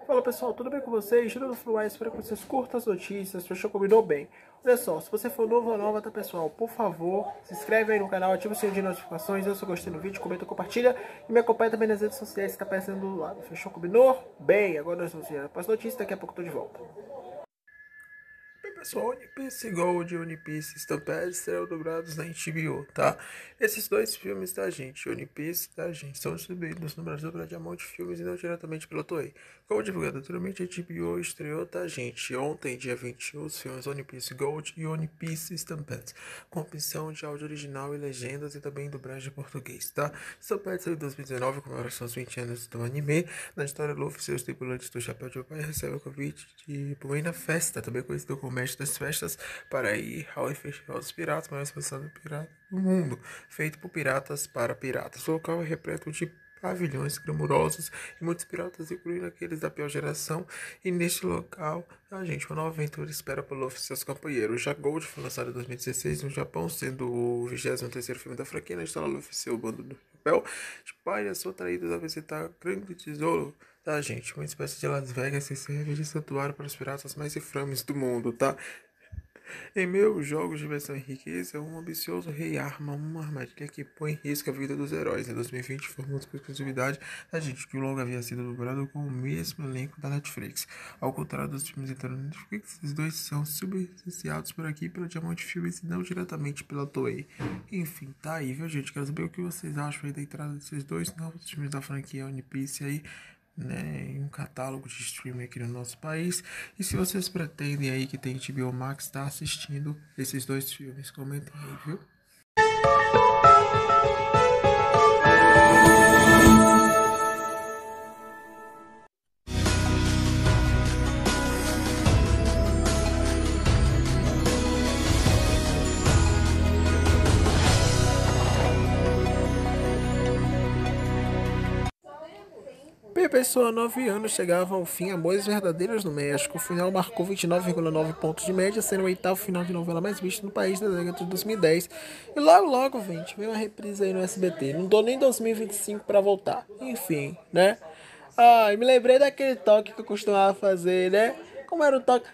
Fala pessoal, tudo bem com vocês? Tudo fluir, espero que vocês curtam as notícias, fechou, combinou bem. Olha só, se você for novo ou nova, tá pessoal, por favor, se inscreve aí no canal, ativa o sininho de notificações, eu só gostei no vídeo, comenta, compartilha e me acompanha também nas redes sociais que tá aparecendo do lado, fechou, combinou? Bem, agora nós vamos ver a próxima notícia, daqui a pouco eu tô de volta. Bem, pessoal, One Piece Gold e One Piece Stampede serão dobrados na HBO, tá? Esses dois filmes, tá, gente? One Piece, tá, gente? São distribuídos no Brasil pela Diamond Filmes e não diretamente pela Toei. Como divulgado anteriormente, a HBO estreou, tá, gente? Ontem, dia 21, os filmes One Piece Gold e One Piece Stampede, com opção de áudio original e legendas e também dublagem em português, tá? Stampede saiu em 2019, comemoração aos 20 anos do anime. Na história, Luffy e seus tripulantes do Chapéu de Papai recebem o convite de ir na festa, também conhecido como Mestre das Festas, para ir ao Festival dos Piratas, maior exposição do pirata do mundo, feito por piratas para piratas. O local é repleto de pavilhões glamurosos e muitos piratas, incluindo aqueles da pior geração, e neste local, a gente, uma nova aventura espera por Luffy e seus companheiros. Já Gold foi lançado em 2016 no Japão, sendo o 23º filme da franquia. Na história, Luffy e seu bando do chapéu de palha são traídos a visitar grande tesouro, tá, gente? Uma espécie de Las Vegas que serve de santuário para os piratas mais infames do mundo, tá? Em meus jogos de versão em riqueza, um ambicioso rei arma uma armadilha que põe em risco a vida dos heróis. Em 2020, informou com exclusividade da gente que o longa havia sido dublado com o mesmo elenco da Netflix. Ao contrário dos filmes entrando na Netflix, os dois são subsidiados por aqui pela Diamond Filmes e não diretamente pela Toei. Enfim, tá aí, viu, gente? Quero saber o que vocês acham aí da entrada desses dois novos filmes da franquia One Piece aí, né, em um catálogo de streaming aqui no nosso país. E se vocês pretendem aí que tem HBO Max, tá assistindo esses dois filmes, comentem aí, viu? Bem, pessoal, 9 anos chegavam ao fim Amores Verdadeiros no México. O final marcou 29,9 pontos de média, sendo o oitavo final de novela mais visto no país da década de 2010. E logo, gente, veio uma reprise aí no SBT. Não dou nem 2025 pra voltar. Enfim, né? Ah, e me lembrei daquele toque que eu costumava fazer, né? Como era o toque?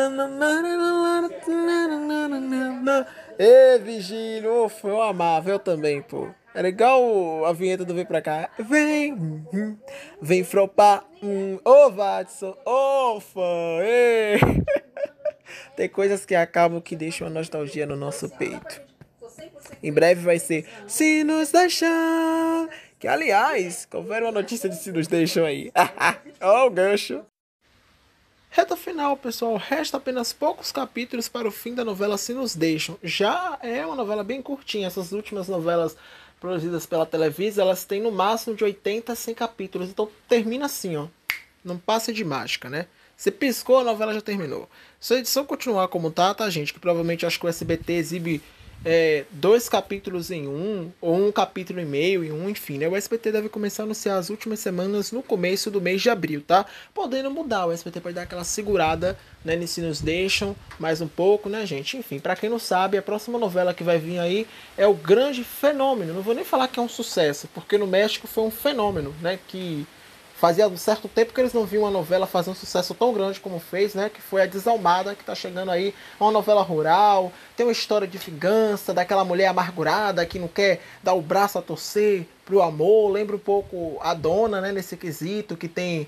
Ê, Vigílio, eu amava, eu também, pô. Era igual a vinheta do Vem Pra Cá. Vem fropar, ô Watson, ô fã, ê. Tem coisas que acabam que deixam a nostalgia no nosso peito. Em breve vai ser Se Nos Deixar. Que, aliás, confere uma notícia de Se Nos Deixam aí. Ó o gancho. Reta final, pessoal. Resta apenas poucos capítulos para o fim da novela Se Nos Deixam. Já é uma novela bem curtinha. Essas últimas novelas produzidas pela Televisa, elas têm no máximo de 80 a 100 capítulos. Então termina assim, ó. Não passa de mágica, né? Você piscou, a novela já terminou. Se a edição continuar como tá, gente? Que provavelmente acho que o SBT exibe 2 capítulos em um, ou 1 capítulo e meio em um, enfim, né? O SBT deve começar a anunciar as últimas semanas no começo do mês de abril, tá? Podendo mudar, o SBT pode dar aquela segurada, né? Se Nos Deixam mais um pouco, né, gente? Enfim, pra quem não sabe, a próxima novela que vai vir aí é o Grande Fenômeno. Não vou nem falar que é um sucesso, porque no México foi um fenômeno, né? Que fazia um certo tempo que eles não viam uma novela fazer um sucesso tão grande como fez, né? Que foi a Desalmada, que tá chegando aí. Uma novela rural, tem uma história de vingança, daquela mulher amargurada que não quer dar o braço a torcer pro amor. Lembra um pouco a Dona, né? Nesse quesito, que tem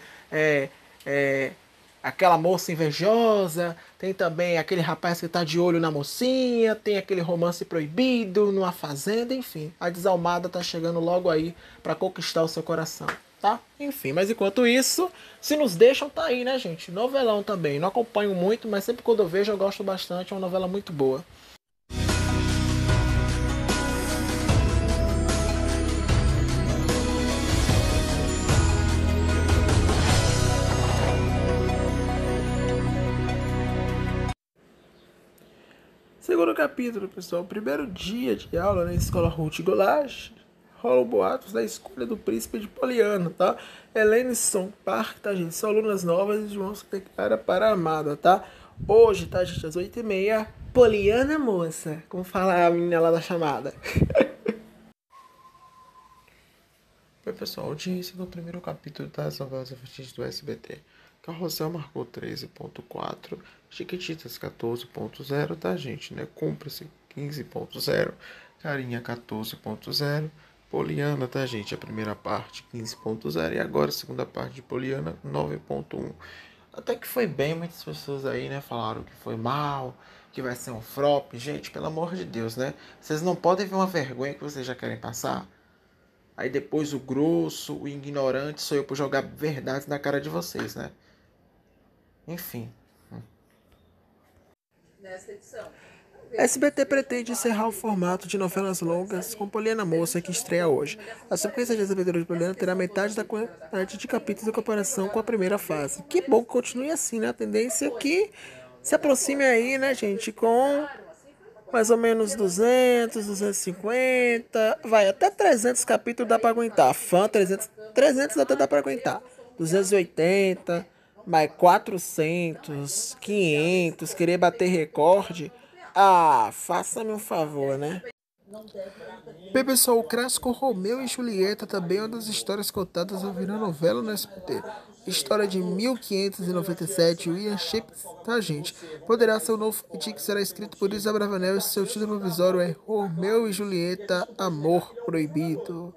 aquela moça invejosa, tem também aquele rapaz que tá de olho na mocinha, tem aquele romance proibido numa fazenda, enfim. A Desalmada tá chegando logo aí para conquistar o seu coração, tá? Enfim, mas enquanto isso, Se Nos Deixam tá aí, né, gente? Novelão também. Não acompanho muito, mas sempre quando eu vejo eu gosto bastante, é uma novela muito boa. Segundo capítulo, pessoal. Primeiro dia de aula na escola Ruth Goulash. Rolam boatos da escolha do príncipe de Poliana, tá? Helene e Son Park, tá, gente? São alunas novas e vão se declarar para a amada, tá? Hoje, tá, gente? Às 8h30. Poliana, moça. Como fala a menina lá da chamada. Oi, pessoal. Audiência do primeiro capítulo das novelas infantis do SBT. Carrossel marcou 13.4, Chiquititas 14.0, tá, gente, né? Cúmplice 15.0, Carinha 14.0, Poliana, tá, gente? A primeira parte 15.0 e agora a segunda parte de Poliana 9.1. Até que foi bem, muitas pessoas aí, né, falaram que foi mal, que vai ser um flop. Gente, pelo amor de Deus, né? Vocês não podem ver uma vergonha que vocês já querem passar. Aí depois o grosso, o ignorante, sou eu por jogar verdades na cara de vocês, né? Enfim. SBT pretende encerrar o formato de novelas longas com Poliana Moça, que estreia hoje. A sequência de Aventuras de Poliana terá metade da quantidade de capítulos em comparação com a primeira fase. Que bom que continue assim, né? A tendência é que se aproxime aí, né, gente, com mais ou menos 200, 250, vai, até 300 capítulos dá pra aguentar. Fã, 300 até dá pra aguentar. 280, mais 400, 500, querer bater recorde. Ah, faça-me um favor, né? Bem, pessoal, o clássico Romeu e Julieta também é uma das histórias contadas ao virar novela no SBT. História de 1597, William Shakespeare, tá, gente? Poderá ser o novo feitiço que será escrito por Isa Bravanel e seu título provisório é Romeu e Julieta, Amor Proibido.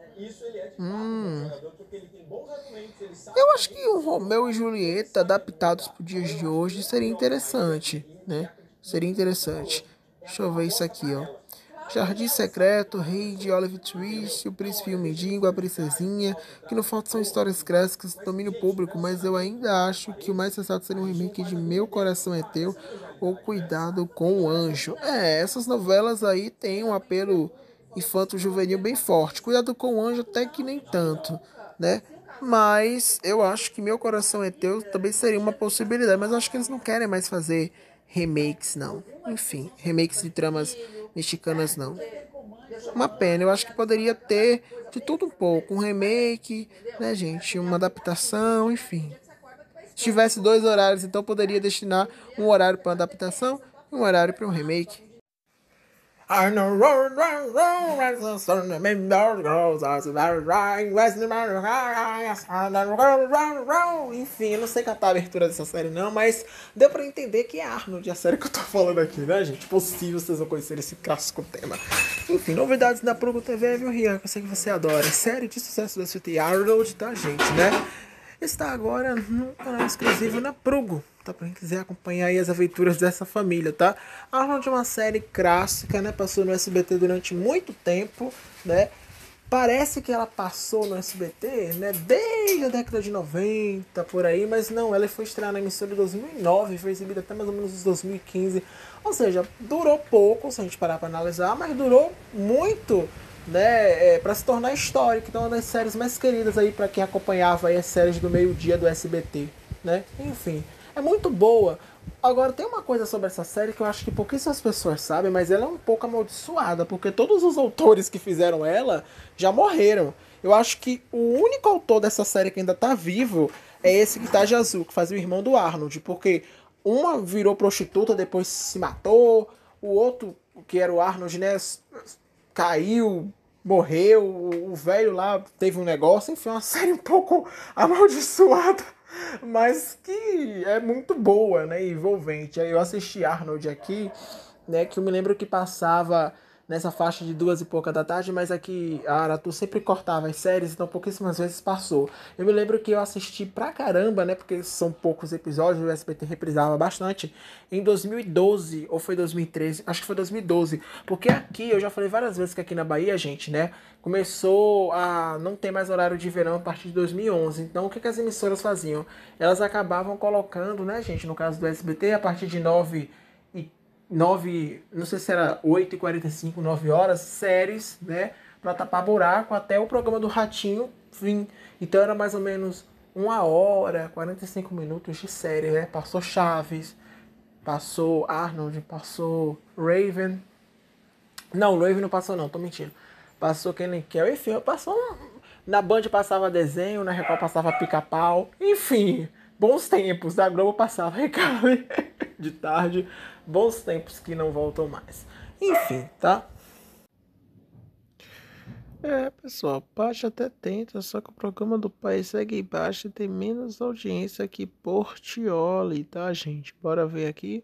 Eu acho que o Romeu e Julieta adaptados para os dias de hoje seria interessante, né? Seria interessante. Deixa eu ver isso aqui, ó. Jardim Secreto, Rei de Olive Twist, O Príncipe e o Mendigo, A Princesinha, que não faltam são histórias clássicas do domínio público, mas eu ainda acho que o mais sensato seria um remake de Meu Coração é Teu ou Cuidado com o Anjo. Essas novelas aí têm um apelo infanto-juvenil bem forte. Cuidado com o Anjo até que nem tanto, né? Mas eu acho que Meu Coração é Teu também seria uma possibilidade, mas eu acho que eles não querem mais fazer remakes, não. Enfim, remakes de tramas mexicanas, não. Uma pena, eu acho que poderia ter de tudo um pouco. Um remake, né, gente? Uma adaptação, enfim. Se tivesse 2 horários, então poderia destinar um horário para adaptação e um horário para um remake. Enfim, eu não sei cantar a abertura dessa série não, mas deu pra entender que é Arnold a série que eu tô falando aqui, né, gente? Possível vocês não conhecerem esse clássico tema. Enfim, novidades da Prugo TV, viu, Rian? Que eu sei que você adora. Série de sucesso da SBT Arnold, tá, gente, né? Está agora no canal exclusivo na Prugo, tá? Pra quem quiser acompanhar aí as aventuras dessa família, tá? Arnold é uma série clássica, né? Passou no SBT durante muito tempo, né? Parece que ela passou no SBT, né? Desde a década de 90, por aí, mas não, ela foi estreada na emissora em 2009, foi exibida até mais ou menos em 2015. Ou seja, durou pouco, se a gente parar para analisar, mas durou muito, né, para se tornar histórica. Então, é uma das séries mais queridas aí para quem acompanhava aí as séries do meio-dia do SBT, né? Enfim, é muito boa. Agora, tem uma coisa sobre essa série que eu acho que pouquíssimas pessoas sabem, mas ela é um pouco amaldiçoada, porque todos os autores que fizeram ela já morreram. Eu acho que o único autor dessa série que ainda tá vivo é esse que tá de azul, que fazia o irmão do Arnold, porque uma virou prostituta, depois se matou, o outro, que era o Arnold, né, caiu, morreu, o velho lá teve um negócio, enfim, uma série um pouco amaldiçoada, mas que é muito boa, né, envolvente. Aí eu assisti Arnold aqui, né, que eu me lembro que passava nessa faixa de 2 e pouca da tarde, mas aqui a Aratu sempre cortava as séries, então pouquíssimas vezes passou. Eu me lembro que eu assisti pra caramba, né, porque são poucos episódios, o SBT reprisava bastante, em 2012, ou foi 2013, acho que foi 2012, porque aqui, eu já falei várias vezes que aqui na Bahia, gente, né, começou a não ter mais horário de verão a partir de 2011, então o que as emissoras faziam? Elas acabavam colocando, né, gente, no caso do SBT, a partir de 9, não sei se era 8h45, 9 horas, séries, né, pra tapar buraco até o programa do Ratinho vir. Então era mais ou menos 1 hora, 45 minutos de série, né? Passou Chaves, passou Arnold, passou Raven. Não, Raven não passou não, tô mentindo. Passou Kenan Kel, enfim, passou... Na Band passava desenho, na Record passava Pica-Pau, enfim, bons tempos. Da Globo passava Recado de tarde, bons tempos que não voltam mais. Enfim, tá? Pessoal, Paty até tenta, só que o programa do pai segue baixo e tem menos audiência que Portioli, tá, gente? Bora ver aqui.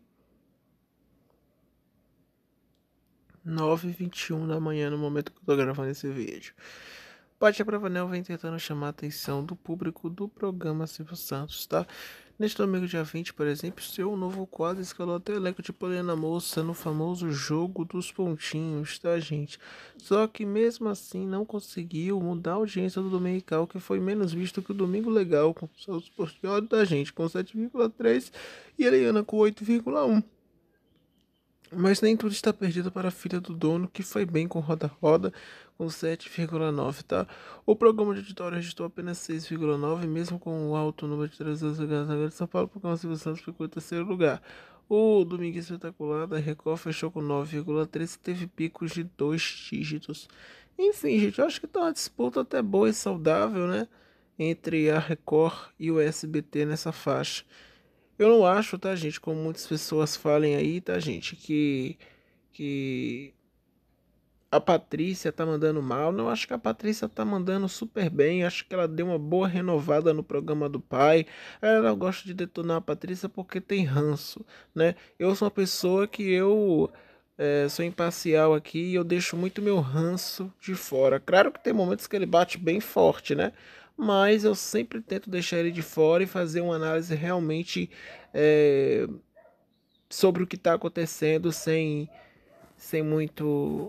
9h21 da manhã, no momento que eu tô gravando esse vídeo. Paty Abravanel vem tentando chamar a atenção do público do programa Silvio Santos, tá? Neste domingo, dia 20, por exemplo, seu novo quadro escalou até o elenco de Poliana Moça no famoso Jogo dos Pontinhos, tá, gente? Só que mesmo assim não conseguiu mudar a audiência do Dominical, que foi menos visto que o Domingo Legal, com seus Portioli da gente, com 7,3 e a Eliana com 8,1. Mas nem tudo está perdido para a filha do dono, que foi bem com Roda Roda, com 7,9, tá? O programa de auditório registrou apenas 6,9, mesmo com o alto número de 300 lugares de São Paulo, o programa Silvio Santos ficou em terceiro lugar. O Domingo Espetacular da Record fechou com 9,3 e teve picos de 2 dígitos. Enfim, gente, eu acho que tá uma disputa até boa e saudável, né? Entre a Record e o SBT nessa faixa. Eu não acho, tá, gente, como muitas pessoas falem aí, tá, gente, que a Patrícia tá mandando mal. Não, acho que a Patrícia tá mandando super bem. Acho que ela deu uma boa renovada no programa do pai. Ela gosta de detonar a Patrícia porque tem ranço, né? Eu sou uma pessoa que sou imparcial aqui e eu deixo muito meu ranço de fora. Claro que tem momentos que ele bate bem forte, né? Mas eu sempre tento deixar ele de fora e fazer uma análise realmente é, sobre o que está acontecendo sem muito,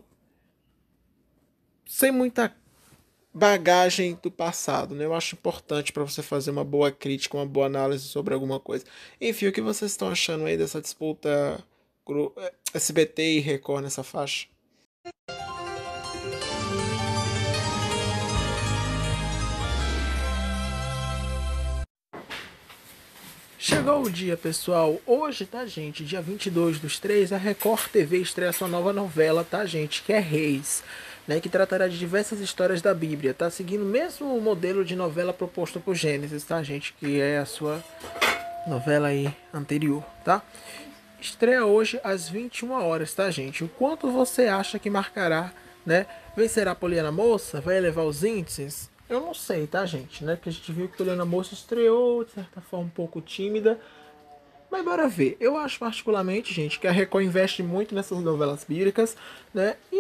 sem muita bagagem do passado, né? Eu acho importante para você fazer uma boa crítica, uma boa análise sobre alguma coisa. Enfim, o que vocês estão achando aí dessa disputa SBT e Record nessa faixa? Chegou o dia, pessoal. Hoje, tá, gente? Dia 22/3, a Record TV estreia sua nova novela, tá, gente? Que é Reis, né? Que tratará de diversas histórias da Bíblia. Tá seguindo o mesmo modelo de novela proposto por Gênesis, tá, gente? Que é a sua novela aí anterior, tá? Estreia hoje às 21 horas, tá, gente? O quanto você acha que marcará, né? Vencerá a Poliana Moça? Vai elevar os índices? Eu não sei, tá, gente? Né? Porque a gente viu que a Poliana Moça estreou, de certa forma, um pouco tímida. Mas bora ver. Eu acho particularmente, gente, que a Record investe muito nessas novelas bíblicas, né? E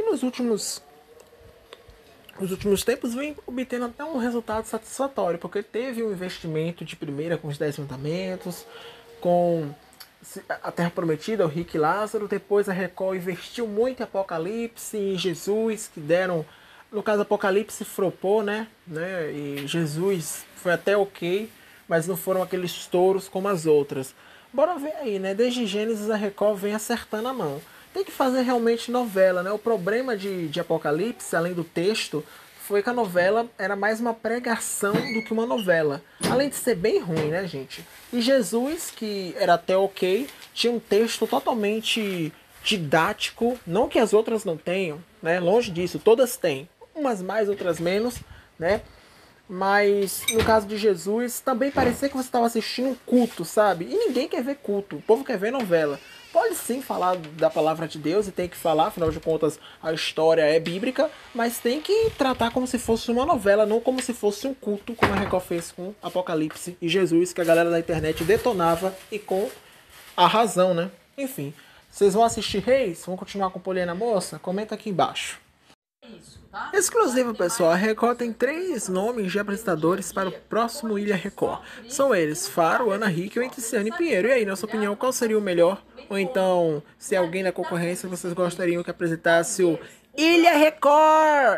nos últimos tempos vem obtendo até um resultado satisfatório, porque teve um investimento de primeira com os 10 mandamentos, com a Terra Prometida, o Rick e Lázaro. Depois a Record investiu muito em Apocalipse e em Jesus, que deram. No caso, Apocalipse flopou, né? E Jesus foi até ok, mas não foram aqueles touros como as outras. Bora ver aí, né? Desde Gênesis a Record vem acertando a mão. Tem que fazer realmente novela, né? O problema de Apocalipse, além do texto, foi que a novela era mais uma pregação do que uma novela. Além de ser bem ruim, né, gente? E Jesus, que era até ok, tinha um texto totalmente didático. Não que as outras não tenham, né? Longe disso, todas têm. Umas mais, outras menos, né? Mas no caso de Jesus, também parecia que você estava assistindo um culto, sabe? E ninguém quer ver culto, o povo quer ver novela. Pode sim falar da palavra de Deus e tem que falar, afinal de contas a história é bíblica, mas tem que tratar como se fosse uma novela, não como se fosse um culto, como a Record fez com Apocalipse e Jesus, que a galera da internet detonava e com a razão, né? Enfim, vocês vão assistir Reis? Vão continuar com Poliana Moça? Comenta aqui embaixo. Exclusivo, pessoal, a Record tem 3 nomes de apresentadores para o próximo Ilha Record. São eles, Faro, Ana Hickey ou Tiziane Pinheiro. E aí, na sua opinião, qual seria o melhor? Ou então, se alguém da concorrência vocês gostariam que apresentasse o Ilha Record?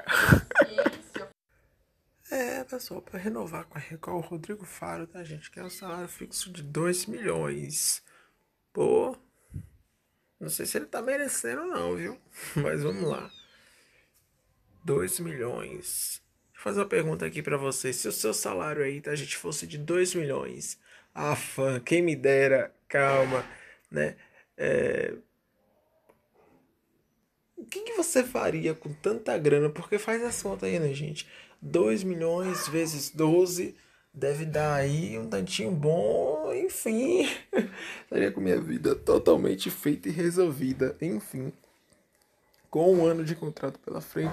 Pessoal, para renovar com a Record, o Rodrigo Faro, tá, gente? Que é um salário fixo de 2 milhões. Pô, não sei se ele tá merecendo não, viu? Mas vamos lá. 2 milhões. Deixa eu fazer uma pergunta aqui pra vocês. Se o seu salário aí, tá, gente, fosse de 2 milhões. Quem me dera, calma, né? O que você faria com tanta grana? Porque faz as contas aí, né, gente? 2 milhões vezes 12 deve dar aí um tantinho bom, enfim. Estaria com minha vida totalmente feita e resolvida, enfim. Com um ano de contrato pela frente,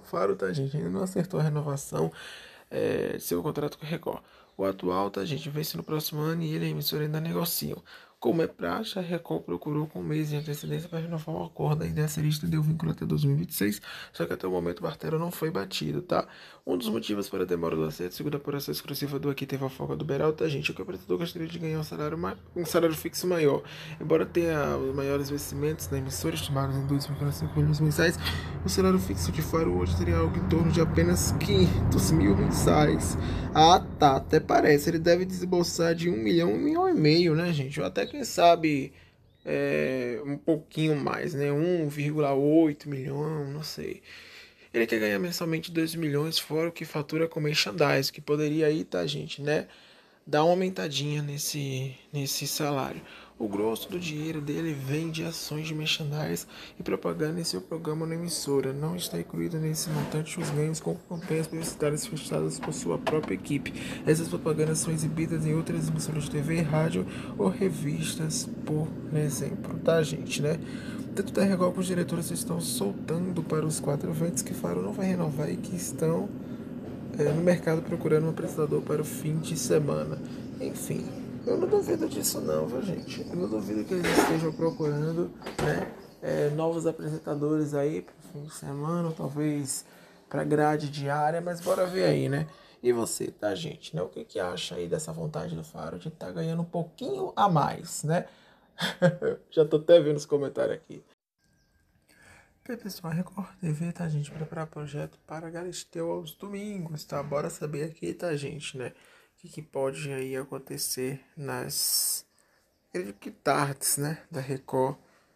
Faro, tá, gente? Ainda não acertou a renovação de seu contrato com a Record. O atual, tá, gente? Vence no próximo ano e ele e a emissora ainda negociam. Como é praxe, a Record procurou com um mês de antecedência para renovar o acordo. A ideia seria estender o vínculo até 2026, só que até o momento o martelo não foi batido, tá? Um dos motivos para a demora do acerto, segundo a apuração exclusiva do Aqui Teve a Folga do Beraldo, tá, gente? É que o apresentador gostaria de ganhar um salário fixo maior. Embora tenha os maiores investimentos na emissora, estimados em 2,5 milhões mensais, o salário fixo de Faro hoje seria algo em torno de apenas 500 mil mensais. Ah, tá, até parece. Ele deve desembolsar de 1 milhão e meio, né, gente? Ou até, quem sabe, um pouquinho mais, né? 1,8 milhão, não sei. Ele quer ganhar mensalmente 2 milhões, fora o que fatura com merchandise, que poderia aí, tá, gente, né? Dar uma aumentadinha nesse salário. O grosso do dinheiro dele vem de ações de merchandise e propaganda em seu programa na emissora. Não está incluído nesse montante os ganhos com campanhas publicitárias fechadas por sua própria equipe. Essas propagandas são exibidas em outras emissoras de TV, rádio ou revistas, por exemplo, tá, gente, né? Tanto da Record como os diretores estão soltando para os 4 eventos que Faro não vai renovar e que estão no mercado procurando um apresentador para o fim de semana. Enfim, eu não duvido disso não, viu, gente? Eu não duvido que eles estejam procurando, né, novos apresentadores aí para o fim de semana, talvez para grade diária, mas bora ver aí, né? E você, tá, gente? Né? O que acha aí dessa vontade do Faro de estar ganhando um pouquinho a mais, né? Já tô até vendo os comentários aqui. E aí, pessoal, a Record TV, tá, gente? Preparar projeto para Galisteu aos domingos, tá? Bora saber aqui, tá, gente, né? O que pode aí acontecer nas tardes, né? Da Record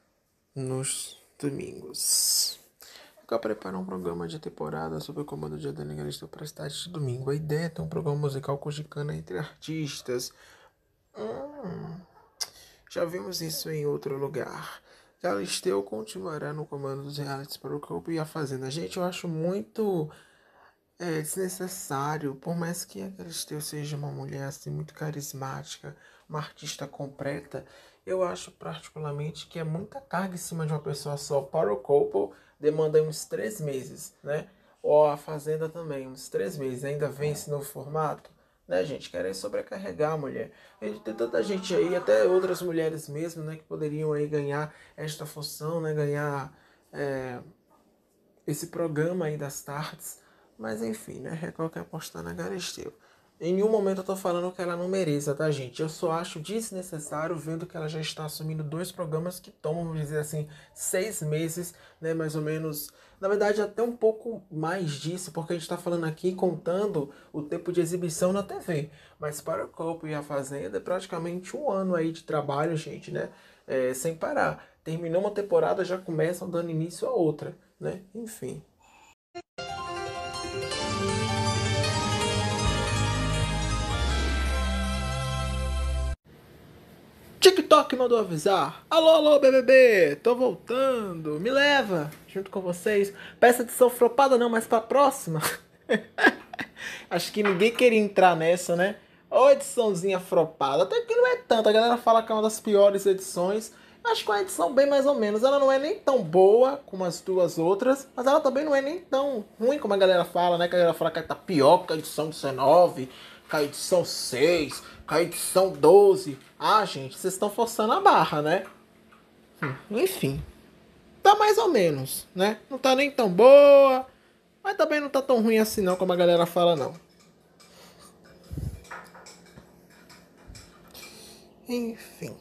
nos domingos. Record prepara um programa de temporada sob o comando de Adani Galisteu para as tardes de domingo. A ideia é ter um programa musical cogicano entre artistas. Já vimos isso em outro lugar. Galisteu continuará no comando dos realities para o Corpo e a Fazenda. Gente, eu acho muito desnecessário, por mais que a Galisteu seja uma mulher assim muito carismática, uma artista completa, eu acho particularmente que é muita carga em cima de uma pessoa só. Para o Corpo demanda uns 3 meses, né? Ou a Fazenda também, uns 3 meses. Ainda vem esse novo formato, né, gente? Querem sobrecarregar a mulher. Tem tanta gente aí, até outras mulheres mesmo, né, que poderiam aí ganhar esta função, né, ganhar esse programa aí das tardes. Mas enfim, né, Record quer apostar na Galisteu. Em nenhum momento eu tô falando que ela não mereça, tá, gente? Eu só acho desnecessário, vendo que ela já está assumindo 2 programas que tomam, vamos dizer assim, 6 meses, né, mais ou menos. Na verdade, até um pouco mais disso, porque a gente está falando aqui contando o tempo de exibição na TV. Mas para o Corpo e a Fazenda é praticamente 1 ano aí de trabalho, gente, né? Sem parar. Terminou uma temporada, já começam dando início a outra, né? Enfim. TikTok mandou avisar. Alô, alô, BBB, tô voltando, me leva junto com vocês. Peça edição flopada não, mas pra próxima. Acho que ninguém queria entrar nessa, né? Ou ediçãozinha flopada, até que não é tanto. A galera fala que é uma das piores edições. Acho que é uma edição bem mais ou menos. Ela não é nem tão boa como as 2 outras, mas ela também não é nem tão ruim como a galera fala, né? Que a galera fala que tá pior que a edição 19, que a edição 6, que a edição 12. Ah, gente, vocês estão forçando a barra, né? Enfim, tá mais ou menos, né? Não tá nem tão boa, mas também não tá tão ruim assim não, como a galera fala, não. Enfim.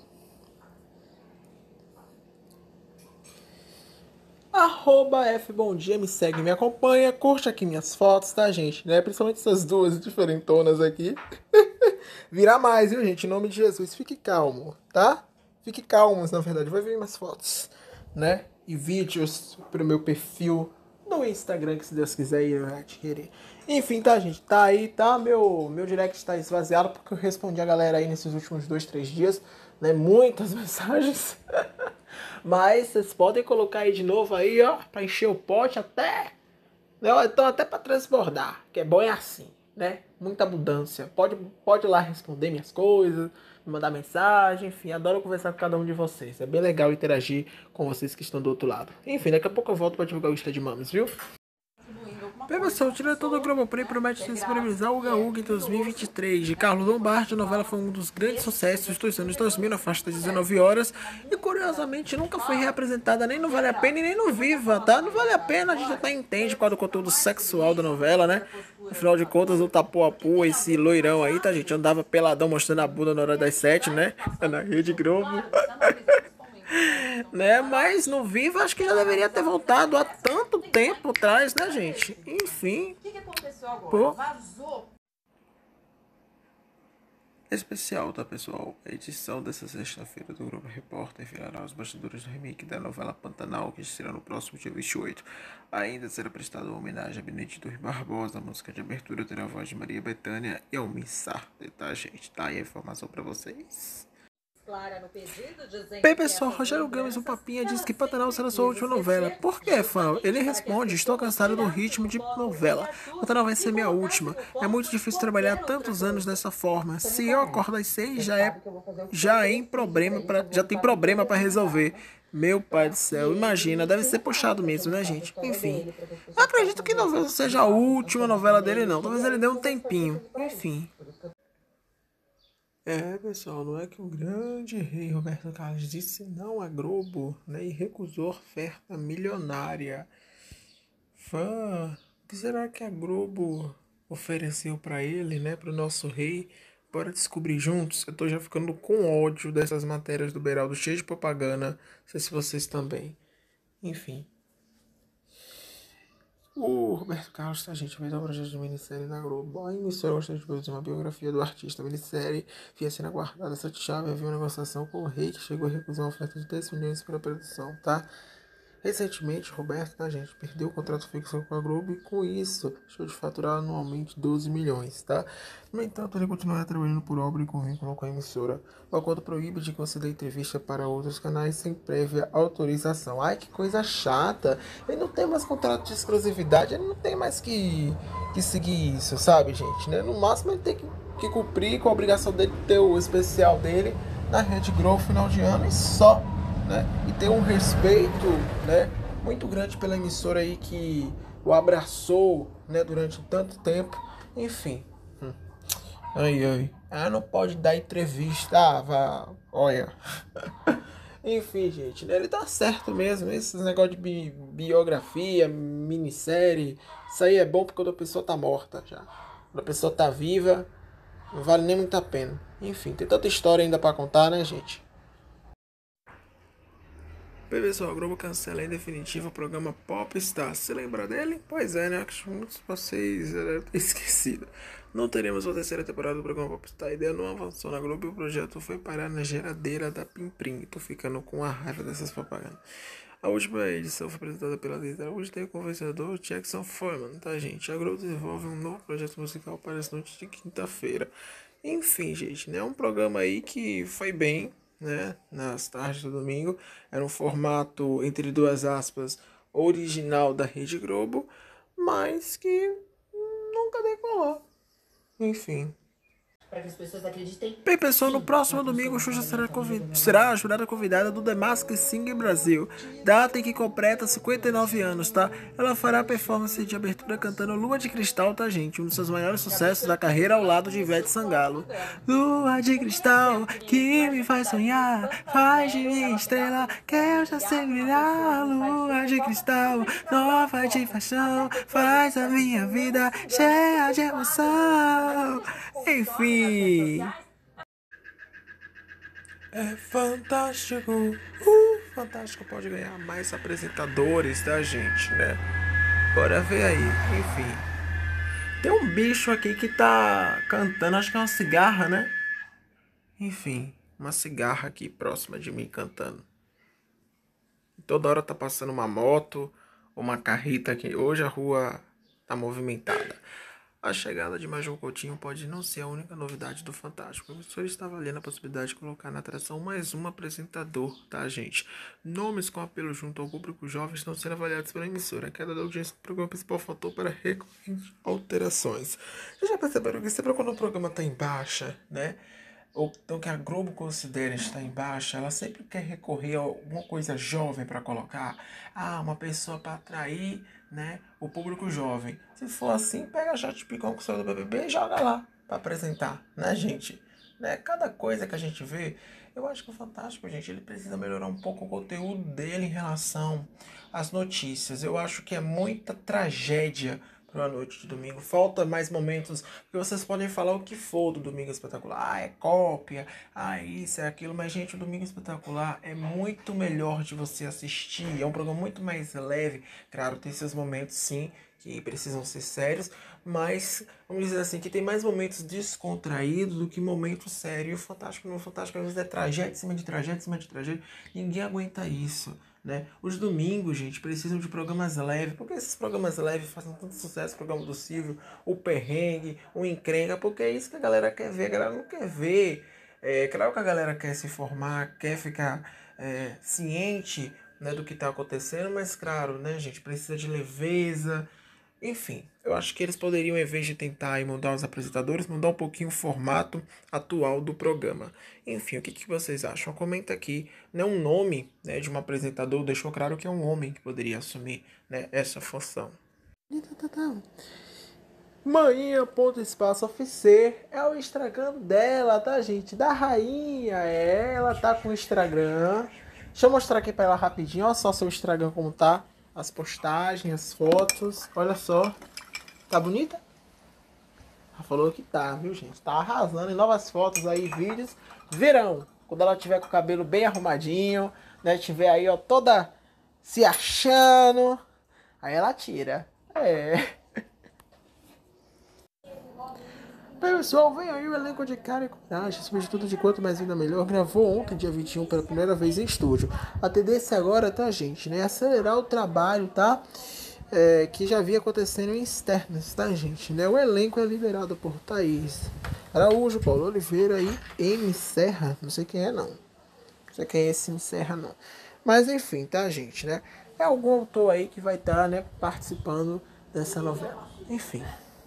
@FBomDia, me segue, me acompanha, curte aqui minhas fotos, tá, gente? Né? Principalmente essas 2 diferentonas aqui. Virá mais, viu, gente? Em nome de Jesus, fique calmo, tá? Fique calmos, na verdade. Vai vir mais fotos, né? E vídeos pro meu perfil no Instagram, que se Deus quiser eu adquirir. Enfim, tá, gente? Tá aí, tá? Meu direct tá esvaziado porque eu respondi a galera aí nesses últimos 2, 3 dias, né? Muitas mensagens. Mas vocês podem colocar aí de novo aí, ó, pra encher o pote até, né? Então até pra transbordar, que é bom é assim, né? Muita abundância. Pode ir lá responder minhas coisas, me mandar mensagem, enfim, adoro conversar com cada um de vocês. É bem legal interagir com vocês que estão do outro lado. Enfim, daqui a pouco eu volto pra divulgar o Insta de Mames, viu? Bem, pessoal, o diretor do Globoplay promete disponibilizar o Uga Uga em 2023. De Carlos Lombardi, a novela foi um dos grandes sucessos dos anos 2000, na faixa das 19 horas. E, curiosamente, nunca foi reapresentada nem no Vale a Pena e nem no Viva, tá? No Vale a Pena, a gente até entende qual é o conteúdo sexual da novela, né? Afinal de contas, o Tapuapu, esse loirão aí, tá, gente? Andava peladão mostrando a bunda na hora das 7, né? Na Rede Globo. Né? Mas no Vivo acho que já deveria ter voltado há tanto tempo atrás, né, gente? Enfim. Pô. Especial, tá, pessoal? A edição dessa sexta-feira do Globo Repórter virará os bastidores do remake da novela Pantanal, que estreia no próximo dia 28. Ainda será prestada uma homenagem a Benedito Rui Barbosa. A música de abertura terá a voz de Maria Bethânia e Almir Sater, tá, gente? Tá aí a informação pra vocês. Bem, pessoal, Rogério Gomes, o Papinha, diz que Pantanal será sua última novela. Por quê, fã? Ele responde: estou cansado do ritmo de novela. Pantanal vai ser minha última. É muito difícil trabalhar tantos anos dessa forma. Se eu acordo às 6, já tem problema para resolver. Meu pai do céu, imagina, deve ser puxado mesmo, né, gente? Enfim, eu acredito que não seja a última novela dele, não. Talvez ele dê um tempinho. Enfim. Pessoal, não é que o grande rei Roberto Carlos disse não à Globo, né, e recusou oferta milionária. Fã, o que será que a Globo ofereceu para ele, né, para o nosso rei? Bora descobrir juntos. Eu tô já ficando com ódio dessas matérias do Beraldo, cheio de propaganda. Não sei se vocês também. Enfim. O Roberto Carlos, a gente fez um projeto de minissérie na Globo. A emissora gostaria de produzir uma biografia do artista. A minissérie via sendo aguardada. Essa chave havia uma negociação com o rei, que chegou a recusar uma oferta de 10 milhões para a produção, tá? Recentemente, Roberto, tá, gente, perdeu o contrato fixo com a Globo e, com isso, deixou de faturar anualmente 12 milhões, tá? No entanto, ele continuará trabalhando por obra e com vínculo com a emissora. O acordo proíbe de conceder entrevista para outros canais sem prévia autorização. Ai, que coisa chata! Ele não tem mais contrato de exclusividade, ele não tem mais que seguir isso, sabe, gente? Né? No máximo, ele tem que cumprir com a obrigação dele ter o especial dele na Rede Globo no final de ano e só. Né? E tem um respeito, né, muito grande pela emissora aí que o abraçou, né, durante tanto tempo. Enfim. Não pode dar entrevista. Olha. Enfim, gente, né, ele tá certo mesmo. Esses negócios de biografia, minissérie, isso aí é bom porque quando a pessoa tá morta já. Quando a pessoa tá viva, não vale nem muito a pena. Enfim, tem tanta história ainda pra contar, né, gente? Bem, pessoal, a Globo cancela em definitivo o programa Popstar. Se lembra dele? Pois é, né? Acho que muitos de vocês devem ter esquecido. Não teremos a terceira temporada do programa Popstar. A ideia não avançou na Globo e o projeto foi parar na geladeira da Pimprim. Tô ficando com a raiva dessas propagandas. A última edição foi apresentada pela Letra. Hoje tem o convencedor Jackson Foreman, tá, gente? A Globo desenvolve um novo projeto musical para as noites de quinta-feira. Enfim, gente, né? Um programa aí que foi bem, né, nas tardes do domingo. Era um formato, entre duas aspas, original da Rede Globo, mas que nunca decolou. Enfim. Para que as pessoas acreditem. Bem, pessoal, no próximo domingo, Xuxa será a jurada convidada do The Masked Singer Brasil, data em que completa 59 anos, tá? Ela fará a performance de abertura cantando Lua de Cristal, tá, gente? Um dos seus maiores sucessos da carreira ao lado de Ivete Sangalo. Lua de cristal que me faz sonhar, faz de mim estrela que eu já sei brilhar. Lua de cristal, nova de paixão, faz a minha vida cheia de emoção. Enfim. É fantástico. Fantástico pode ganhar mais apresentadores da gente, né? Bora ver aí. Enfim. Tem um bicho aqui que tá cantando, acho que é uma cigarra, né? Enfim, uma cigarra aqui próxima de mim cantando. Toda hora tá passando uma moto, uma carreta aqui. Hoje a rua tá movimentada. A chegada de Major Coutinho pode não ser a única novidade do Fantástico. O professor está avaliando a possibilidade de colocar na atração mais um apresentador, tá, gente? Nomes com apelo junto ao público jovem estão sendo avaliados pela emissora. A queda da audiência do programa é o principal fator para recorrentes alterações. Vocês já perceberam que sempre quando o programa está em baixa, né? ou então que a Globo considera estar em baixa, ela sempre quer recorrer a alguma coisa jovem para colocar. Ah, uma pessoa para atrair, né, o público jovem. Se for assim, pega a Jade Picon com o seu do BBB e joga lá para apresentar, né, gente? Né? Cada coisa que a gente vê, eu acho que o Fantástico, gente, ele precisa melhorar um pouco o conteúdo dele em relação às notícias. Eu acho que é muita tragédia para a noite de domingo. Falta mais momentos, porque vocês podem falar o que for do Domingo Espetacular. Ah, é cópia, ah, isso, é aquilo. Mas, gente, o Domingo Espetacular é muito melhor de você assistir. É um programa muito mais leve. Claro, tem seus momentos, sim, que precisam ser sérios. Mas, vamos dizer assim, que tem mais momentos descontraídos do que momentos sérios. E o Fantástico, no Fantástico, às vezes é tragédia em cima de tragédia em cima de tragédia. Ninguém aguenta isso. Né? Os domingos, gente, precisam de programas leves. Porque esses programas leves fazem tanto sucesso, o programa do Silvio, o Perrengue, o Encrenca, porque é isso que a galera quer ver. A galera não quer ver. É claro que a galera quer se informar, quer ficar ciente, né, do que está acontecendo, mas claro, né, gente, precisa de leveza. Enfim, eu acho que eles poderiam, em vez de tentar aí mudar os apresentadores, mudar um pouquinho o formato atual do programa. Enfim, o que vocês acham? Comenta aqui, né, um nome, né, de um apresentador, deixou claro que é um homem que poderia assumir, né, essa função. Maninha.espaço.oficer é o Instagram dela, tá, gente? Da rainha. Ela tá com o Instagram. Deixa eu mostrar aqui pra ela rapidinho. Olha só seu Instagram como tá. As postagens, as fotos. Olha só. Tá bonita? Ela falou que tá, viu, gente? Tá arrasando em novas fotos aí, vídeos. Verão. Quando ela tiver com o cabelo bem arrumadinho, né? Tiver aí, ó, toda se achando. Aí ela tira. É. Pessoal, vem aí o elenco de Cara e Coragem, substituto de Quanto Mais Vida Melhor, gravou ontem, dia 21, pela primeira vez em estúdio. A tendência agora, tá, gente, né? Acelerar o trabalho, tá? Que já vinha acontecendo em externas, tá, gente? Né? O elenco é liderado por Thaís Araújo, Paulo Oliveira e M. Serra. Não sei quem é, não. Não sei quem é esse M. Serra, não. Mas, enfim, tá, gente, né? É algum autor aí que vai estar, né, participando dessa novela. Enfim.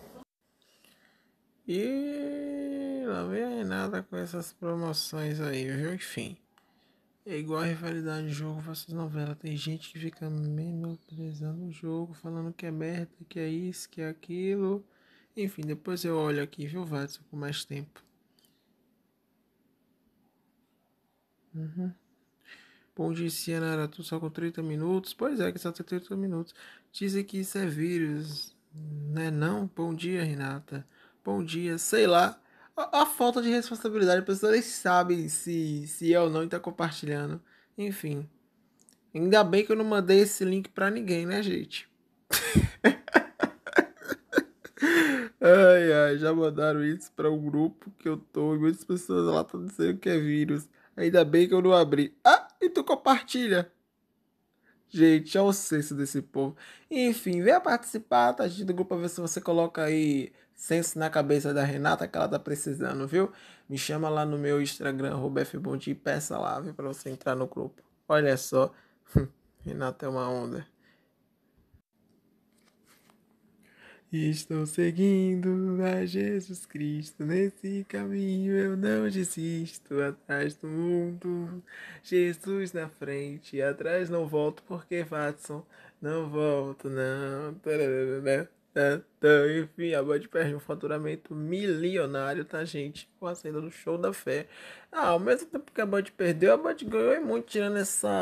E lá vem a Renata com essas promoções aí, viu? Enfim. É igual a rivalidade de jogo versus novela. Tem gente que fica menosprezando o jogo, falando que é merda, que é isso, que é aquilo. Enfim, depois eu olho aqui, viu, Watson, com mais tempo. Bom dia, Cianara, tu só com 30 minutos? Pois é, que só tem 30 minutos. Dizem que isso é vírus, né não? Bom dia, Renata. Bom dia, sei lá. A falta de responsabilidade, a pessoa nem sabe se é ou não e tá compartilhando. Enfim, ainda bem que eu não mandei esse link pra ninguém, né, gente? Ai, ai, já mandaram isso para um grupo que eu tô e muitas pessoas lá estão dizendo que é vírus. Ainda bem que eu não abri. Ah, e tu compartilha. Gente, é o senso desse povo. Enfim, venha participar, tá, gente, do grupo pra ver se você coloca aí senso na cabeça da Renata que ela tá precisando, viu? Me chama lá no meu Instagram, @fbondi, e peça lá, viu, pra você entrar no grupo. Olha só, Renata é uma onda. Estou seguindo a Jesus Cristo, nesse caminho eu não desisto, atrás do mundo, Jesus na frente, atrás não volto porque Watson, não volto não, tararara, enfim, a Band perde um faturamento milionário, tá, gente, com a saída do Show da Fé. Ao mesmo tempo que a Band perdeu, a Band ganhou e muito, tirando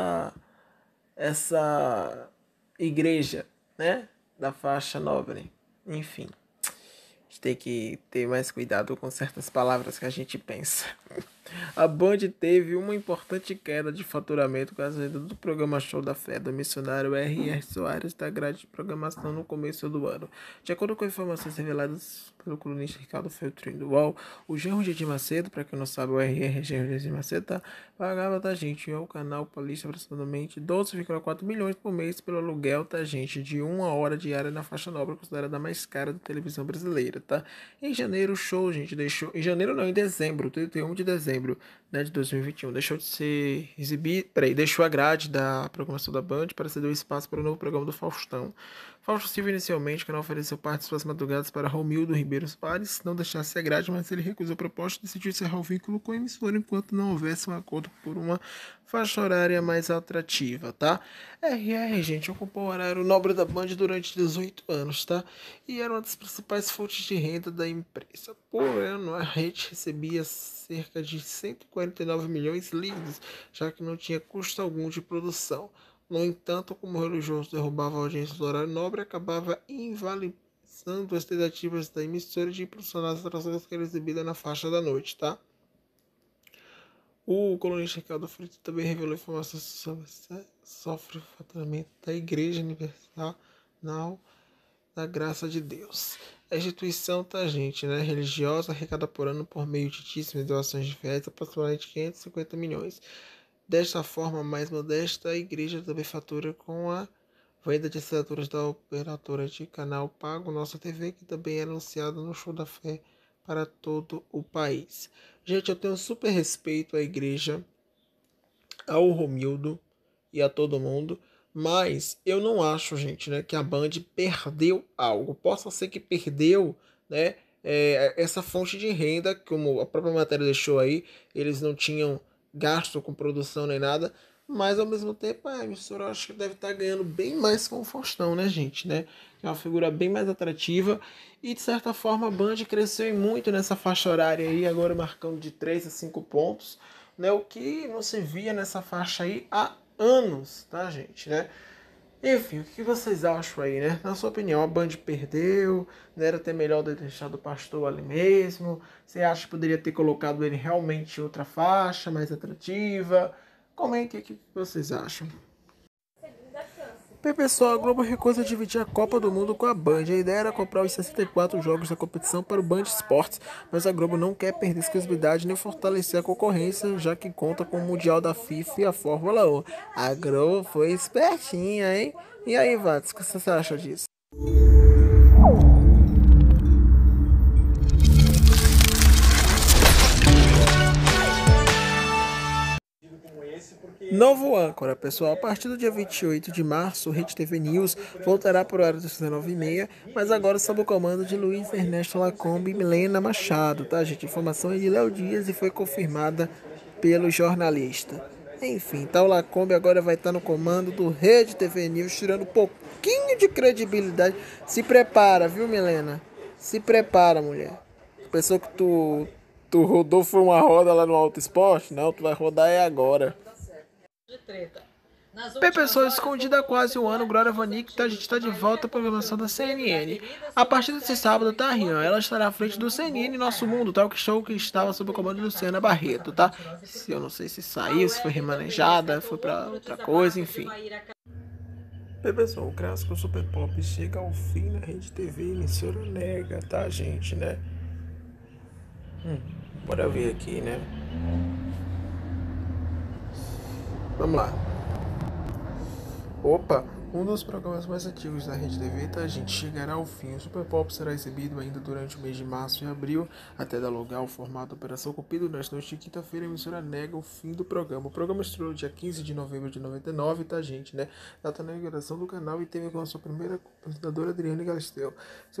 essa igreja, né, da faixa nobre. Enfim, a gente tem que ter mais cuidado com certas palavras que a gente pensa. A Band teve uma importante queda de faturamento com a saída do programa Show da Fé do missionário R.R. Soares da grade de programação no começo do ano. De acordo com informações reveladas pelo colunista Ricardo Feltrin do UOL, o genro de Edir Macedo, para quem não sabe, o R.R. genro de Edir Macedo, tá, pagava, tá, gente, ao canal Paulista aproximadamente 12,4 milhões por mês pelo aluguel, tá, gente, de 1 hora diária na faixa nobre, considerada a mais cara da televisão brasileira, tá? Em janeiro, o show, gente, deixou... Em janeiro não, em dezembro, 31 de dezembro, né, de 2021, deixou de ser exibido, deixou a grade da programação da Band para ceder o espaço para o novo programa do Faustão. Fausto Silva inicialmente o canal ofereceu partes suas madrugadas para Romildo Ribeiro Soares, não deixasse ser grade, mas ele recusou a proposta e decidiu encerrar o vínculo com a emissora enquanto não houvesse um acordo por uma faixa horária mais atrativa, tá? RR, gente, ocupou o horário nobre da Band durante 18 anos, tá? E era uma das principais fontes de renda da empresa. Por ano, a rede recebia cerca de 149 milhões líquidos, já que não tinha custo algum de produção. No entanto, como o religioso derrubava a audiência do horário nobre, acabava invalidando as tentativas da emissora de impulsionar as atrações que era exibida na faixa da noite, tá? O colunista Ricardo Frito também revelou informações sobre sofre o faturamento da Igreja Universal da Graça de Deus. A instituição, tá, gente, né, religiosa arrecada por ano por meio de dízimos e doações de férias aproximadamente 550 milhões. Desta forma mais modesta, a igreja também fatura com a venda de assinaturas da operadora de canal Pago Nossa TV, que também é anunciada no Show da Fé para todo o país. Gente, eu tenho super respeito à igreja, ao Romildo e a todo mundo, mas eu não acho, gente, né, que a Band perdeu algo. Possa ser que perdeu, né, essa fonte de renda, como a própria matéria deixou aí, eles não tinham gasto com produção nem nada, mas ao mesmo tempo a emissora acho que deve estar ganhando bem mais com o Faustão, né, gente, né? Que é uma figura bem mais atrativa e de certa forma a Band cresceu muito nessa faixa horária aí, agora marcando de 3 a 5 pontos, né? O que não se via nessa faixa aí há anos, tá, gente, né? Enfim, o que vocês acham aí, né? Na sua opinião, a Band perdeu? Não era até melhor ter deixado o pastor ali mesmo? Você acha que poderia ter colocado ele realmente em outra faixa, mais atrativa? Comente aí o que vocês acham. Bem, pessoal, a Globo recusa dividir a Copa do Mundo com a Band. A ideia era comprar os 64 jogos da competição para o Band Esportes, mas a Globo não quer perder exclusividade nem fortalecer a concorrência, já que conta com o Mundial da FIFA e a Fórmula 1. A Globo foi espertinha, hein? E aí, Vatos, o que você acha disso? Novo âncora, pessoal. A partir do dia 28 de março, o Rede TV News voltará para o horário das 19h30, mas agora sob o comando de Luiz Ernesto Lacombe e Milena Machado, tá, gente? Informação é de Léo Dias e foi confirmada pelo jornalista. Enfim, tá, o Lacombe agora vai estar no comando do Rede TV News, tirando um pouquinho de credibilidade. Se prepara, viu, Milena? Se prepara, mulher. Pensou que tu rodou foi uma roda lá no Auto Esporte? Não, tu vai rodar é agora. Bem, pessoal, escondida há quase um ano, Glória Vanik, a gente está de volta à programação da CNN. A partir desse sábado, tá, Rian? Ela estará à frente do CNN Nosso Mundo, talk show que estava sob o comando de Luciana Barreto, tá? Eu não sei se saiu, se foi remanejada, foi pra outra coisa, enfim. Bem, pessoal, o clássico Super Pop chega ao fim na Rede TV, emissora nega, tá, gente, né? Bora ver aqui, né? Vamos lá. Opa, um dos programas mais antigos da Rede TV, tá, gente? Chegará ao fim. O Super Pop será exibido ainda durante o mês de março e abril, até dar lugar ao formato Operação Cupido. Nesta noite de quinta-feira, a emissora nega o fim do programa. O programa estreou dia 15 de novembro de 99, tá, gente, né? Data na inauguração do canal e teve com a sua primeira apresentadora, Adriane Galisteu.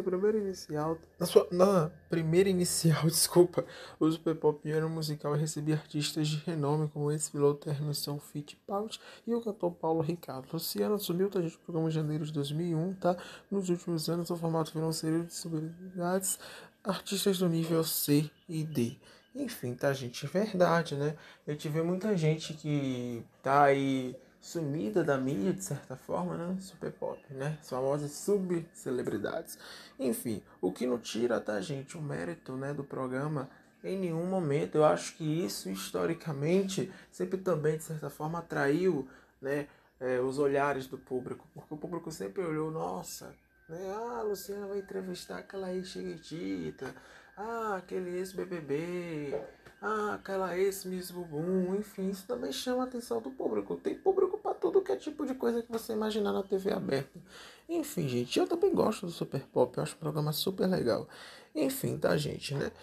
Na primeira inicial, desculpa, o Super Pop era um musical e recebia artistas de renome, como esse piloto Hermisson Fittipaldi e o cantor Paulo Ricardo. Luciano assumiu o programa em janeiro de 2001, tá? Nos últimos anos, o formato virou um série de celebridades, artistas do nível C e D. Enfim, tá, gente? É verdade, né? A gente vê muita gente que tá aí sumida da mídia, de certa forma, né? Super Pop, né? As famosas subcelebridades. Enfim, o que não tira, tá, gente, o mérito, né, do programa em nenhum momento. Eu acho que isso, historicamente, sempre também, de certa forma, atraiu, né, os olhares do público, porque o público sempre olhou, nossa, né, a Luciana vai entrevistar aquela ex-Chiquitita, aquele ex-BBB, aquela ex-Miss Bumbum, enfim, isso também chama a atenção do público. Tem público para tudo que é tipo de coisa que você imaginar na TV aberta. Enfim, gente, eu também gosto do Super Pop, eu acho um programa super legal. Enfim, tá, gente, né?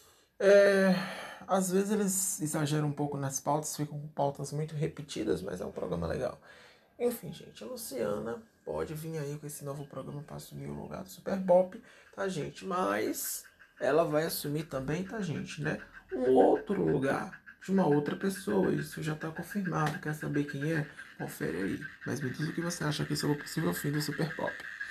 Às vezes eles exageram um pouco nas pautas, ficam com pautas muito repetidas, mas é um programa legal. Enfim, gente, a Luciana pode vir aí com esse novo programa para assumir o lugar do Super Bop, tá, gente? Mas ela vai assumir também, tá, gente, né? Um outro lugar de uma outra pessoa. Isso já tá confirmado. Quer saber quem é? Confere aí. Mas me diz o que você acha aqui sobre o possível fim do Super Pop.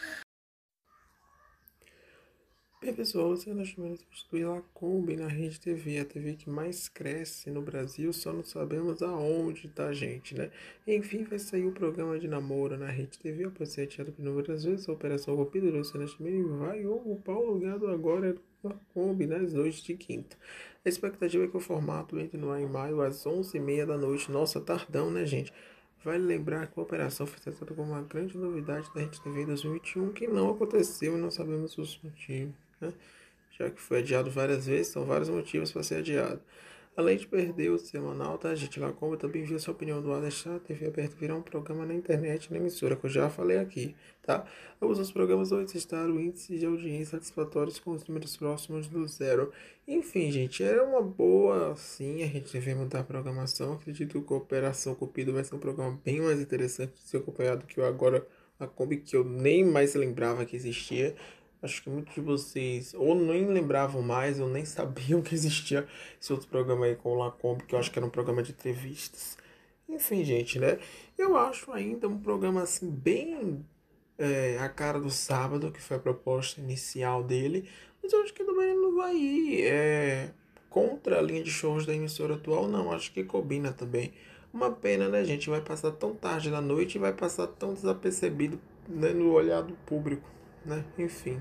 Bem, pessoal, você neste momento substitui a Kombi na Rede TV, a TV que mais cresce no Brasil, só não sabemos aonde, tá, gente, né? Enfim, vai sair o programa de namoro na Rede TV, após ser adiado por inúmeras vezes, a Operação Golpida do Luciano Gimenez vai ocupar o lugar do agora da Kombi nas noites de quinta. A expectativa é que o formato entre no ar em maio às 11h30 da noite. Nossa, tardão, né, gente? Vale lembrar que a operação foi tratada como uma grande novidade da Rede TV em 2021, que não aconteceu e não sabemos os motivos, né? Já que foi adiado várias vezes, são vários motivos para ser adiado. Além de perder o semanal, tá, gente? Lacombe também viu sua opinião do ar deixar a TV aberta virar um programa na internet, na emissora, que eu já falei aqui, tá? Ambos os programas vão registrar o índice de audiência satisfatórios com os números próximos do zero. Enfim, gente, era uma boa, sim, a gente deve mudar a programação. Acredito que a Operação Cupido vai ser um programa bem mais interessante de ser acompanhado que o Agora a Kombi, que eu nem mais lembrava que existia. Acho que muitos de vocês ou nem lembravam mais, ou nem sabiam que existia esse outro programa aí com o Lacombe, que eu acho que era um programa de entrevistas. Enfim, gente, né? Eu acho ainda um programa assim, bem a cara do sábado, que foi a proposta inicial dele, mas eu acho que também não vai ir contra a linha de shows da emissora atual, não. Acho que combina também. Uma pena, né, gente? Vai passar tão tarde da noite e vai passar tão desapercebido, né, no olhar do público, né? Enfim.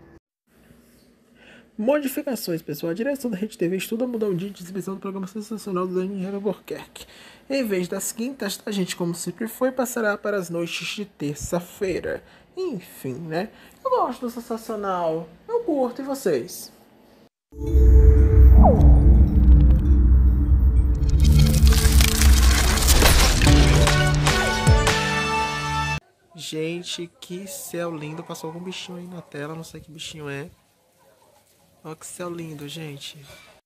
Modificações, pessoal. A direção da Rede TV estuda mudar o dia de exibição do programa sensacional do Daniel Albuquerque. Em vez das quintas, a gente, como sempre foi, passará para as noites de terça-feira. Enfim, né? Eu gosto do sensacional. Eu curto, e vocês? Gente, que céu lindo. Passou algum bichinho aí na tela, não sei que bichinho é. Olha que céu lindo, gente.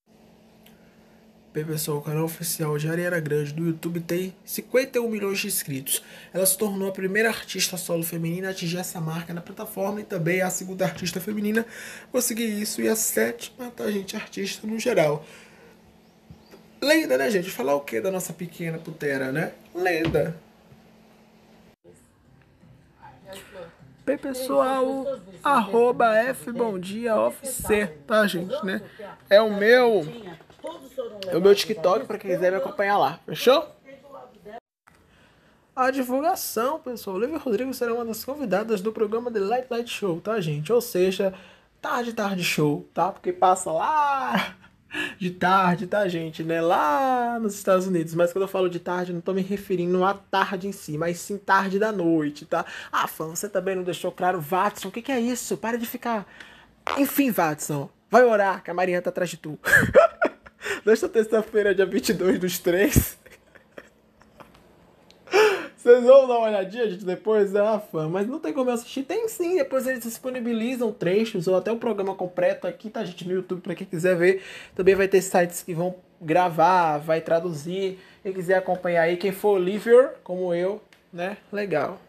Bem, pessoal, o canal oficial de Ariana Grande do YouTube tem 51 milhões de inscritos. Ela se tornou a primeira artista solo feminina a atingir essa marca na plataforma e também a segunda artista feminina a conseguir isso e a sétima, tá, gente, artista no geral. Lenda, né, gente? Falar o que da nossa pequena putera, né? Lenda. Bem, pessoal, @FBomDiaOFC, tá, gente, né? É o meu TikTok pra quem quiser me acompanhar lá, fechou? A divulgação, pessoal. Olivia Rodrigo será uma das convidadas do programa The Late Late Show, tá, gente? Ou seja, tarde show, tá? Porque passa lá de tarde, tá, gente, né? Lá nos Estados Unidos. Mas quando eu falo de tarde, não tô me referindo à tarde em si, mas sim tarde da noite, tá? Ah, fã, você também não deixou claro. Watson, o que é isso? Para de ficar... Enfim, Watson, vai orar, que a Marinha tá atrás de tu. Nesta terça-feira, dia 22/3... Vocês vão dar uma olhadinha, gente, depois? Ah, fã, mas não tem como eu assistir. Tem sim, depois eles disponibilizam trechos ou até o programa completo aqui, tá, gente, no YouTube, pra quem quiser ver. Também vai ter sites que vão gravar, vai traduzir. Quem quiser acompanhar aí, quem for Oliver, como eu, né, legal.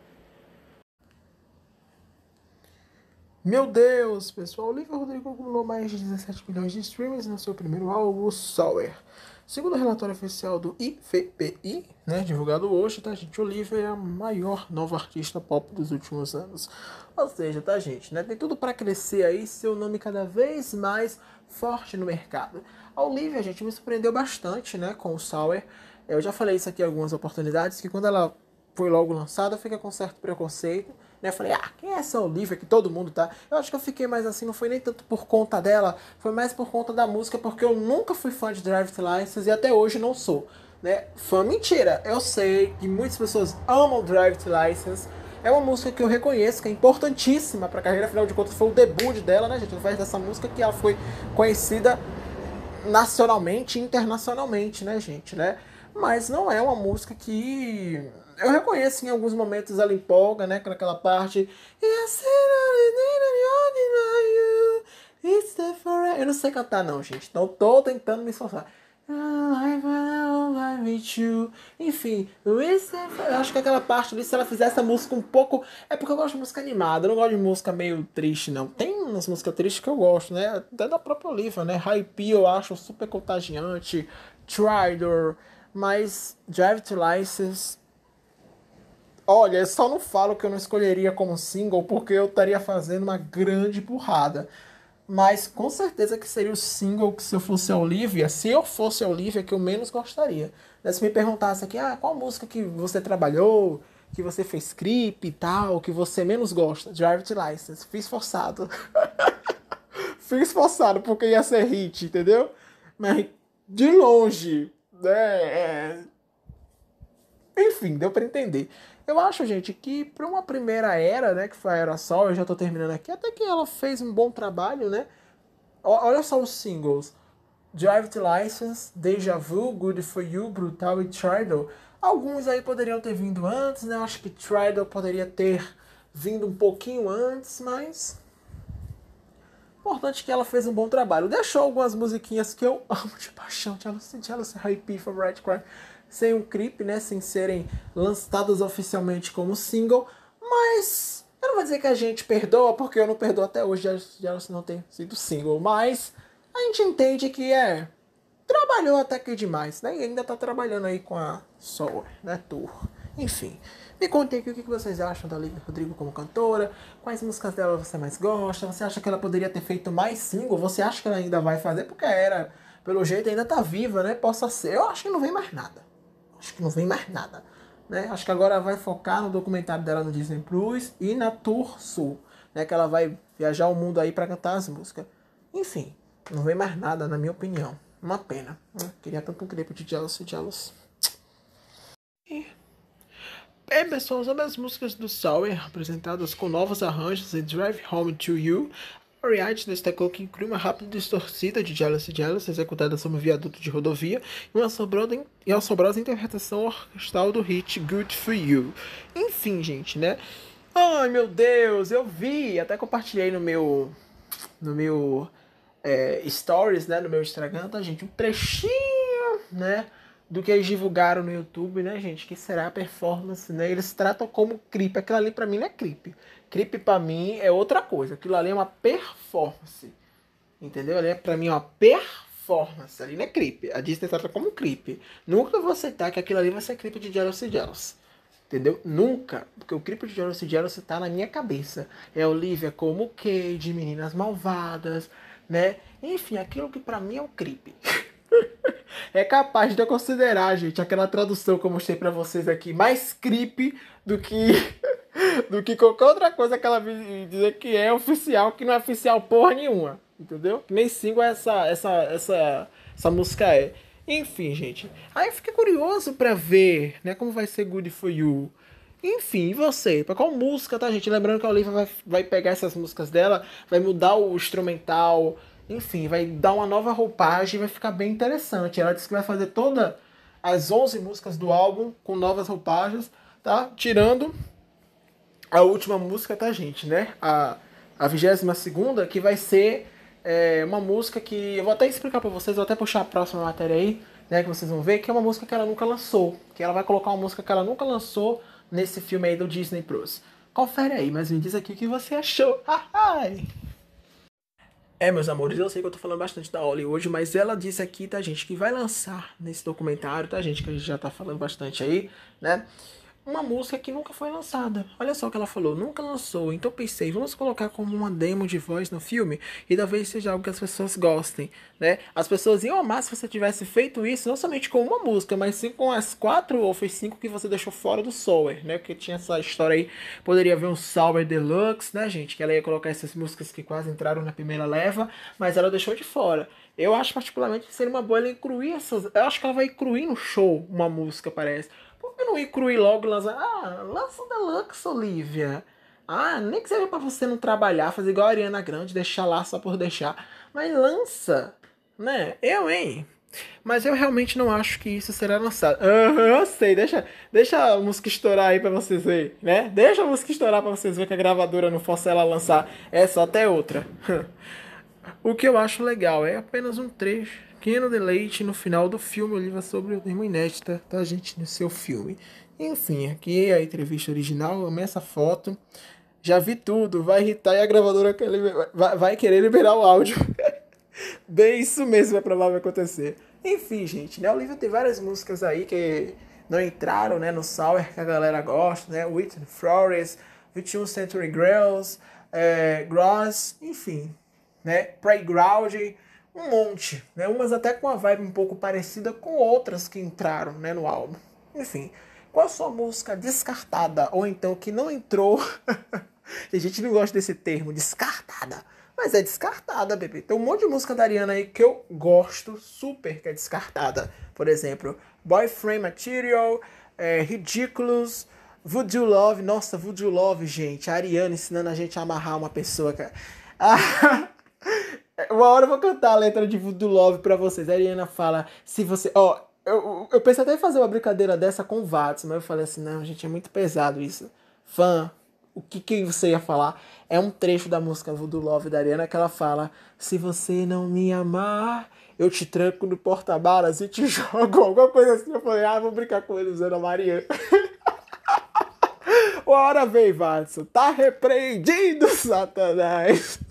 Meu Deus, pessoal, Olivia Rodrigo acumulou mais de 17 milhões de streams no seu primeiro álbum, Sour. Segundo o relatório oficial do IFPI, né, divulgado hoje, tá, gente, Olivia é a maior nova artista pop dos últimos anos. Ou seja, tá, gente, né, tem tudo para crescer aí, seu nome cada vez mais forte no mercado. A Olivia, gente, me surpreendeu bastante, né, com o Sour. Eu já falei isso aqui em algumas oportunidades, que quando ela foi logo lançada, fica com certo preconceito, né? Eu falei, quem é essa Olivia que todo mundo tá? Eu acho que eu fiquei mais assim, não foi nem tanto por conta dela, foi mais por conta da música, porque eu nunca fui fã de Driver's License e até hoje não sou, né? Fã, mentira! Eu sei que muitas pessoas amam Driver's License, é uma música que eu reconheço, que é importantíssima pra carreira, afinal de contas foi o debut dela, né, gente? Através dessa música que ela foi conhecida nacionalmente e internacionalmente, né, gente, né? Mas não é uma música que eu reconheço em alguns momentos ela empolga, né, com aquela parte. Eu não sei cantar não, gente, então tô tentando me esforçar. with you. Enfim, eu acho que aquela parte ali, se ela fizesse a música um pouco... É porque eu gosto de música animada, eu não gosto de música meio triste, não. Tem umas músicas tristes que eu gosto, né? Até da própria Olivia, né? Hype eu acho super contagiante. Tridor, mas Drive to License... Olha, eu só não falo que eu não escolheria como single porque eu estaria fazendo uma grande burrada. Mas com certeza que seria o single que se eu fosse a Olivia, se eu fosse a Olivia, que eu menos gostaria. Né, se me perguntasse aqui, qual música que você trabalhou, que você fez clipe e tal, que você menos gosta? Drive to License. Fiz forçado. Fiz forçado porque ia ser hit, entendeu? Mas de longe, né? Enfim, deu pra entender. Eu acho, gente, que pra uma primeira era, né, que foi a Era Sol, eu já tô terminando aqui, até que ela fez um bom trabalho, né? Olha só os singles. Drive to License, Deja Vu, Good For You, Brutal e Tridal. Alguns aí poderiam ter vindo antes, né? Eu acho que Tridal poderia ter vindo um pouquinho antes, mas... importante que ela fez um bom trabalho. Deixou algumas musiquinhas que eu amo de paixão. Jealousy, Hype, Favorite Crime. Sem um clipe, né? Sem serem lançadas oficialmente como single. Mas eu não vou dizer que a gente perdoa, porque eu não perdoo até hoje. Jealousy não tem sido single. Mas a gente entende que trabalhou até que demais, né? E ainda tá trabalhando aí com a Soul, né? Tour. Enfim. Me contem aqui o que vocês acham da Olivia Rodrigo como cantora. Quais músicas dela você mais gosta? Você acha que ela poderia ter feito mais single? Você acha que ela ainda vai fazer? Porque pelo jeito, ainda tá viva, né? Possa ser. Eu acho que não vem mais nada. Acho que não vem mais nada. Né? Acho que agora vai focar no documentário dela no Disney Plus e na Tour Sul. Né? Que ela vai viajar o mundo aí pra cantar as músicas. Enfim, não vem mais nada, na minha opinião. Uma pena. Né? Queria tanto um clipe de Jealousy. Bem, pessoal, sobre as músicas do Sour, apresentadas com novos arranjos em Drive Home to You, Ariadne destacou que inclui uma rápida distorcida de Jealousy, executada sobre um viaduto de rodovia, e uma assombrosa interpretação orquestral do hit Good For You. Enfim, gente, né? Ai, meu Deus, eu vi, até compartilhei no meu stories, né, no meu Instagram, tá, gente? Um trechinho, né, do que eles divulgaram no YouTube, né, gente? Que será a performance, né? Eles tratam como clipe. Aquilo ali pra mim não é clipe. Clipe pra mim é outra coisa. Aquilo ali é uma performance. Entendeu? Ali pra mim é uma performance. Ali não é clipe. A Disney trata como clipe. Nunca vou aceitar que aquilo ali vai ser clipe de Jealousy. Entendeu? Nunca. Porque o clipe de Jealousy tá na minha cabeça. É Olivia como Cade, Meninas Malvadas, né? Enfim, aquilo que pra mim é um clipe. É capaz de eu considerar, gente, aquela tradução que eu mostrei pra vocês aqui, mais creepy do que do que qualquer outra coisa que ela dizer que é oficial, que não é oficial porra nenhuma, entendeu? Que nem single essa música é. Enfim, gente. Aí eu fiquei curioso pra ver, né, como vai ser Good For You. Enfim, e você? Pra qual música, tá, gente? Lembrando que a Olivia vai pegar essas músicas dela, vai mudar o instrumental, enfim, vai dar uma nova roupagem, vai ficar bem interessante. Ela disse que vai fazer todas as 11 músicas do álbum com novas roupagens, tá? Tirando a última música, tá, gente, né? A 22ª, que vai ser uma música que... Eu vou até explicar pra vocês, vou até puxar a próxima matéria aí, né? Que vocês vão ver, que é uma música que ela nunca lançou. Que ela vai colocar uma música que ela nunca lançou nesse filme aí do Disney Plus. Confere aí, mas me diz aqui o que você achou. Ai! Meus amores, eu sei que eu tô falando bastante da Oli hoje, mas ela disse aqui, tá, gente, que vai lançar nesse documentário, tá, gente, que a gente já tá falando bastante aí, né, uma música que nunca foi lançada. Olha só o que ela falou, nunca lançou. Então pensei, vamos colocar como uma demo de voz no filme e talvez seja algo que as pessoas gostem, né? As pessoas iam amar se você tivesse feito isso, não somente com uma música, mas sim com as 4 ou foi 5 que você deixou fora do Sour, né? Porque tinha essa história aí, poderia haver um Sour Deluxe, né, gente? Que ela ia colocar essas músicas que quase entraram na primeira leva, mas ela deixou de fora. Eu acho particularmente que seria uma boa ela incluir essas... Eu acho que ela vai incluir no show uma música, parece. Por que não incluir logo e lançar? Lança o Deluxe, Olivia. Nem que seja pra você não trabalhar, fazer igual a Ariana Grande, deixar lá só por deixar. Mas lança, né? Hein? Mas eu realmente não acho que isso será lançado. Eu sei, deixa a música estourar aí pra vocês verem, né? Deixa a música estourar pra vocês verem que a gravadora não força ela a lançar essa até outra. O que eu acho legal é apenas um trecho pequeno deleite no final do filme. O livro é sobre o termo inédita, tá, gente? No seu filme. Enfim, aqui é a entrevista original. Eu amei essa foto. Já vi tudo. Vai irritar e a gravadora vai querer liberar o áudio. Bem, isso mesmo é provável acontecer. Enfim, gente, né? O livro tem várias músicas aí que não entraram, né, no Sour, que a galera gosta, né? Whitney Flores, 21 Century Girls, Gross, enfim, né? Playground, um monte, né? Umas até com uma vibe um pouco parecida com outras que entraram, né, no álbum. Enfim, qual a sua música descartada ou então que não entrou? A gente não gosta desse termo, descartada. Mas é descartada, bebê. Tem um monte de música da Ariana aí que eu gosto super, que é descartada. Por exemplo, Boyfriend Material, Ridiculous, Voodoo Love. Nossa, Voodoo Love, gente. A Ariana ensinando a gente a amarrar uma pessoa, cara. Uma hora eu vou cantar a letra de Voodoo Love pra vocês. A Ariana fala, se você... Ó, eu pensei até em fazer uma brincadeira dessa com o Vats, mas eu falei assim, não, gente, é muito pesado isso. Fã, o que você ia falar? É um trecho da música Voodoo Love da Ariana que ela fala, se você não me amar, eu te tranco no porta-malas e te jogo, alguma coisa assim. Eu falei, vou brincar com ele usando a Mariana. Uma hora vem, Watson, tá repreendido, Satanás.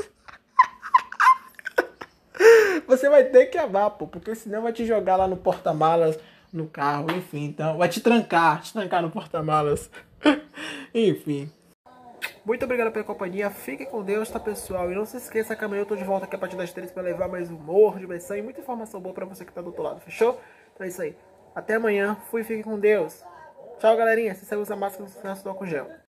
Você vai ter que amar, pô, porque senão vai te jogar lá no porta-malas, no carro, enfim, então, vai te trancar no porta-malas. Enfim. Muito obrigado pela companhia, fique com Deus, tá, pessoal? E não se esqueça que amanhã eu tô de volta aqui a partir das 3 pra levar mais humor, diversão e muita informação boa pra você que tá do outro lado, fechou? Então é isso aí. Até amanhã, fui, fique com Deus. Tchau, galerinha. Se você usa máscara, você não com gel.